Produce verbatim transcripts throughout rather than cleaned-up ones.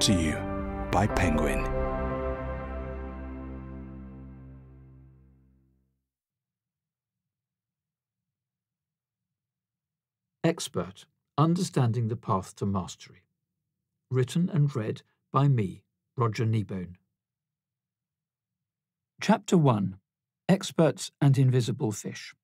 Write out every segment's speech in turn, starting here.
to you by Penguin. Expert, Understanding the Path to Mastery. Written and read by me, Roger Kneebone. Chapter one. Experts and Invisible Fish.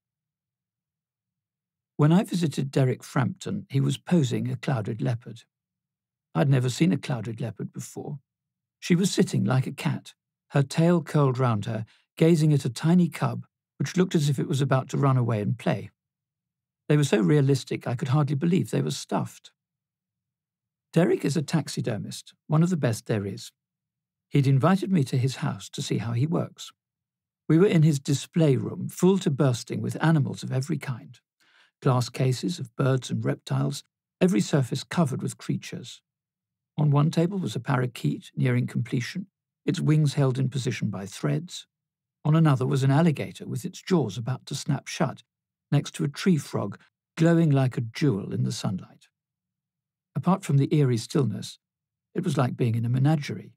When I visited Derek Frampton, he was posing a clouded leopard. I'd never seen a clouded leopard before. She was sitting like a cat, her tail curled round her, gazing at a tiny cub which looked as if it was about to run away and play. They were so realistic I could hardly believe they were stuffed. Derek is a taxidermist, one of the best there is. He'd invited me to his house to see how he works. We were in his display room, full to bursting with animals of every kind. Glass cases of birds and reptiles, every surface covered with creatures. On one table was a parakeet nearing completion, its wings held in position by threads. On another was an alligator with its jaws about to snap shut, next to a tree frog glowing like a jewel in the sunlight. Apart from the eerie stillness, it was like being in a menagerie.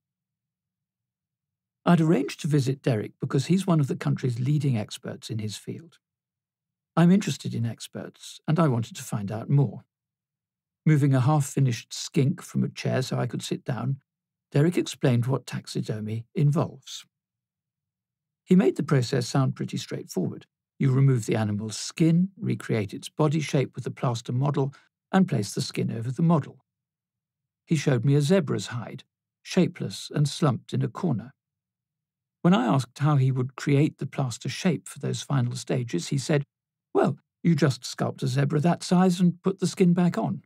I'd arranged to visit Derek because he's one of the country's leading experts in his field. I'm interested in experts, and I wanted to find out more. Moving a half-finished skink from a chair so I could sit down, Derek explained what taxidermy involves. He made the process sound pretty straightforward. You remove the animal's skin, recreate its body shape with a plaster model, and place the skin over the model. He showed me a zebra's hide, shapeless and slumped in a corner. When I asked how he would create the plaster shape for those final stages, he said, "Well, you just sculpt a zebra that size and put the skin back on."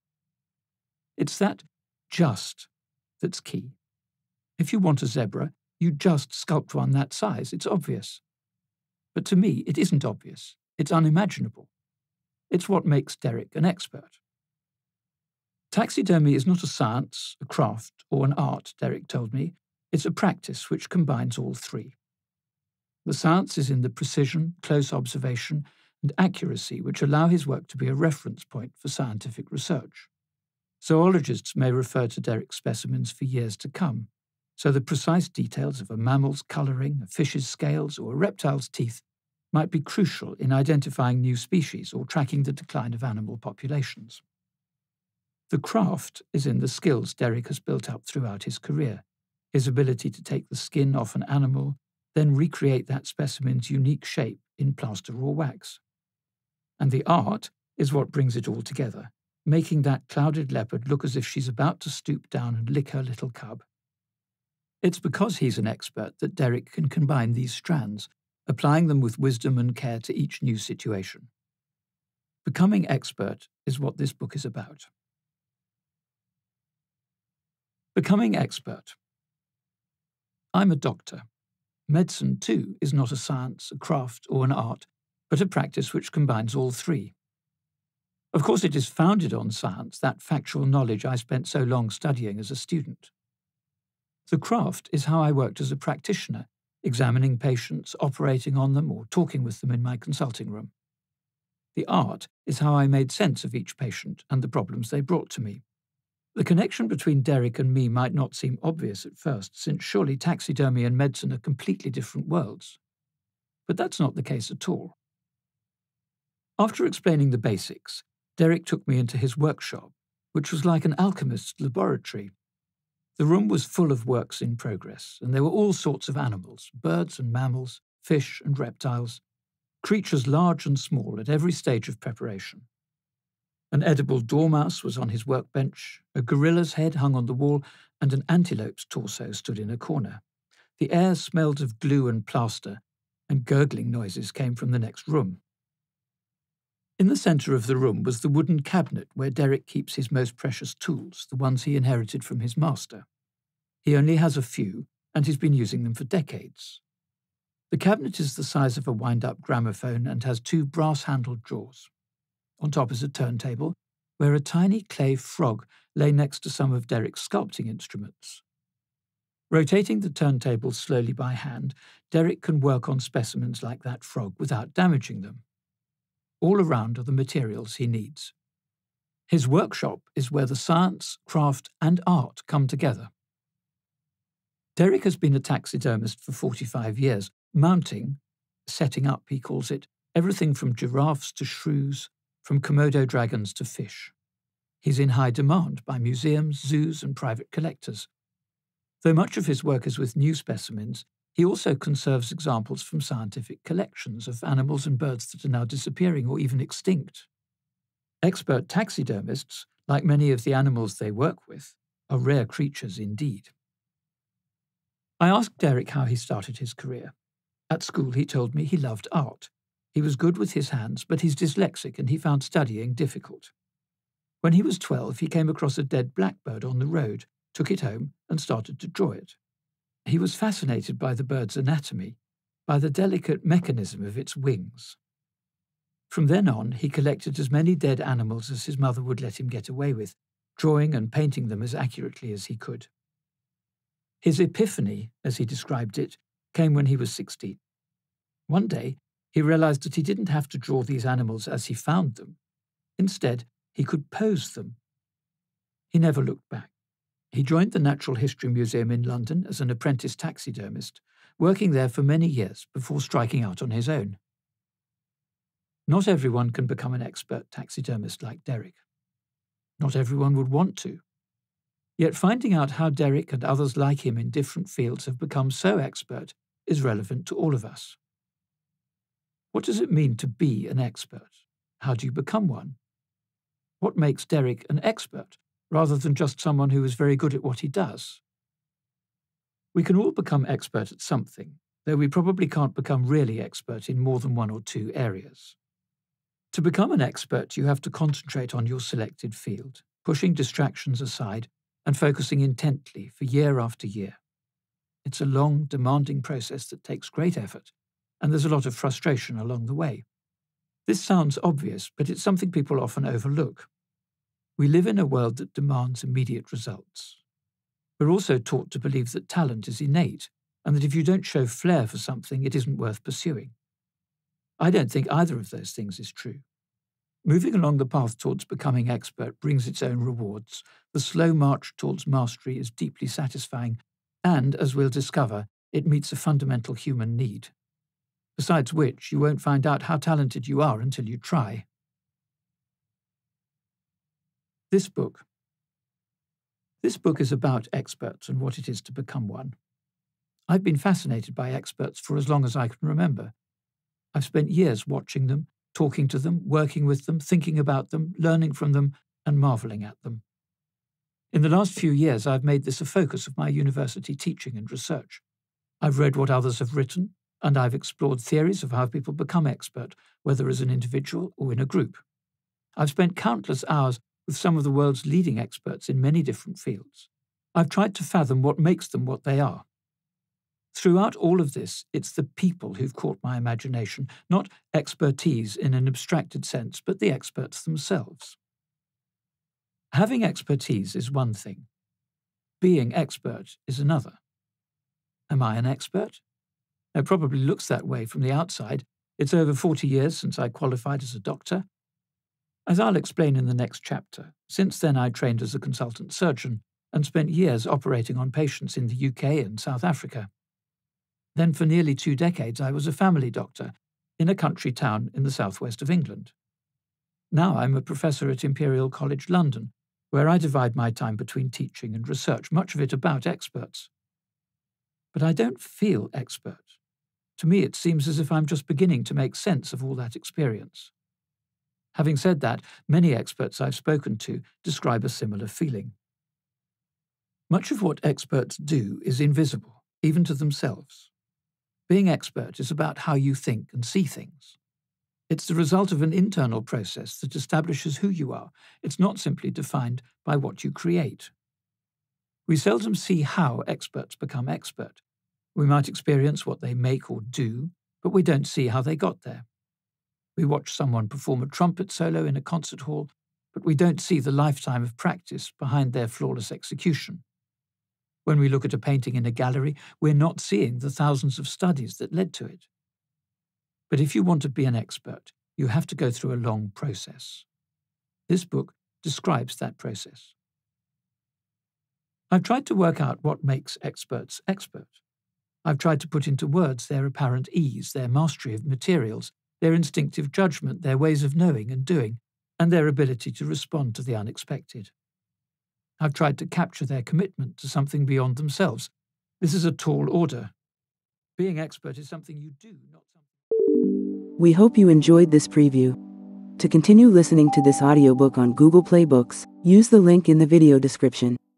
It's that just that's key. If you want a zebra, you just sculpt one that size. It's obvious. But to me, it isn't obvious. It's unimaginable. It's what makes Derek an expert. Taxidermy is not a science, a craft, or an art, Derek told me. It's a practice which combines all three. The science is in the precision, close observation, and accuracy which allow his work to be a reference point for scientific research. Zoologists may refer to Derek's specimens for years to come, so the precise details of a mammal's colouring, a fish's scales, or a reptile's teeth might be crucial in identifying new species or tracking the decline of animal populations. The craft is in the skills Derek has built up throughout his career, his ability to take the skin off an animal, then recreate that specimen's unique shape in plaster or wax. And the art is what brings it all together, making that clouded leopard look as if she's about to stoop down and lick her little cub. It's because he's an expert that Derek can combine these strands, applying them with wisdom and care to each new situation. Becoming expert is what this book is about. Becoming expert. I'm a doctor. Medicine, too, is not a science, a craft, or an art, but a practice which combines all three. Of course, it is founded on science, that factual knowledge I spent so long studying as a student. The craft is how I worked as a practitioner, examining patients, operating on them, or talking with them in my consulting room. The art is how I made sense of each patient and the problems they brought to me. The connection between Derek and me might not seem obvious at first, since surely taxidermy and medicine are completely different worlds. But that's not the case at all. After explaining the basics, Derek took me into his workshop, which was like an alchemist's laboratory. The room was full of works in progress, and there were all sorts of animals, birds and mammals, fish and reptiles, creatures large and small at every stage of preparation. An edible dormouse was on his workbench, a gorilla's head hung on the wall, and an antelope's torso stood in a corner. The air smelled of glue and plaster, and gurgling noises came from the next room. In the centre of the room was the wooden cabinet where Derek keeps his most precious tools, the ones he inherited from his master. He only has a few, and he's been using them for decades. The cabinet is the size of a wind-up gramophone and has two brass-handled drawers. On top is a turntable, where a tiny clay frog lay next to some of Derek's sculpting instruments. Rotating the turntable slowly by hand, Derek can work on specimens like that frog without damaging them. All around are the materials he needs. His workshop is where the science, craft, and art come together. Derek has been a taxidermist for forty-five years, mounting, setting up, he calls it, everything from giraffes to shrews, from Komodo dragons to fish. He's in high demand by museums, zoos, and private collectors. Though much of his work is with new specimens, he also conserves examples from scientific collections of animals and birds that are now disappearing or even extinct. Expert taxidermists, like many of the animals they work with, are rare creatures indeed. I asked Derek how he started his career. At school, he told me he loved art. He was good with his hands, but he's dyslexic and he found studying difficult. When he was twelve, he came across a dead blackbird on the road, took it home, and started to draw it. He was fascinated by the bird's anatomy, by the delicate mechanism of its wings. From then on, he collected as many dead animals as his mother would let him get away with, drawing and painting them as accurately as he could. His epiphany, as he described it, came when he was sixteen. One day, he realized that he didn't have to draw these animals as he found them. Instead, he could pose them. He never looked back. He joined the Natural History Museum in London as an apprentice taxidermist, working there for many years before striking out on his own. Not everyone can become an expert taxidermist like Derek. Not everyone would want to. Yet finding out how Derek and others like him in different fields have become so expert is relevant to all of us. What does it mean to be an expert? How do you become one? What makes Derek an expert, rather than just someone who is very good at what he does? We can all become expert at something, though we probably can't become really expert in more than one or two areas. To become an expert, you have to concentrate on your selected field, pushing distractions aside and focusing intently for year after year. It's a long, demanding process that takes great effort, and there's a lot of frustration along the way. This sounds obvious, but it's something people often overlook. We live in a world that demands immediate results. We're also taught to believe that talent is innate, and that if you don't show flair for something, it isn't worth pursuing. I don't think either of those things is true. Moving along the path towards becoming expert brings its own rewards. The slow march towards mastery is deeply satisfying, and, as we'll discover, it meets a fundamental human need. Besides which, you won't find out how talented you are until you try. This book. This book is about experts and what it is to become one. I've been fascinated by experts for as long as I can remember. I've spent years watching them, talking to them, working with them, thinking about them, learning from them, and marveling at them. In the last few years, I've made this a focus of my university teaching and research. I've read what others have written, and I've explored theories of how people become expert, whether as an individual or in a group. I've spent countless hours with some of the world's leading experts in many different fields. I've tried to fathom what makes them what they are. Throughout all of this, it's the people who've caught my imagination, not expertise in an abstracted sense, but the experts themselves. Having expertise is one thing. Being expert is another. Am I an expert? It probably looks that way from the outside. It's over forty years since I qualified as a doctor. As I'll explain in the next chapter, since then I trained as a consultant surgeon and spent years operating on patients in the U K and South Africa. Then for nearly two decades I was a family doctor in a country town in the southwest of England. Now I'm a professor at Imperial College London, where I divide my time between teaching and research, much of it about experts. But I don't feel expert. To me it seems as if I'm just beginning to make sense of all that experience. Having said that, many experts I've spoken to describe a similar feeling. Much of what experts do is invisible, even to themselves. Being expert is about how you think and see things. It's the result of an internal process that establishes who you are. It's not simply defined by what you create. We seldom see how experts become expert. We might experience what they make or do, but we don't see how they got there. We watch someone perform a trumpet solo in a concert hall, but we don't see the lifetime of practice behind their flawless execution. When we look at a painting in a gallery, we're not seeing the thousands of studies that led to it. But if you want to be an expert, you have to go through a long process. This book describes that process. I've tried to work out what makes experts expert. I've tried to put into words their apparent ease, their mastery of materials, their instinctive judgment, their ways of knowing and doing, and their ability to respond to the unexpected. I've tried to capture their commitment to something beyond themselves. This is a tall order. Being expert is something you do, not something... We hope you enjoyed this preview. To continue listening to this audiobook on Google Play Books, use the link in the video description.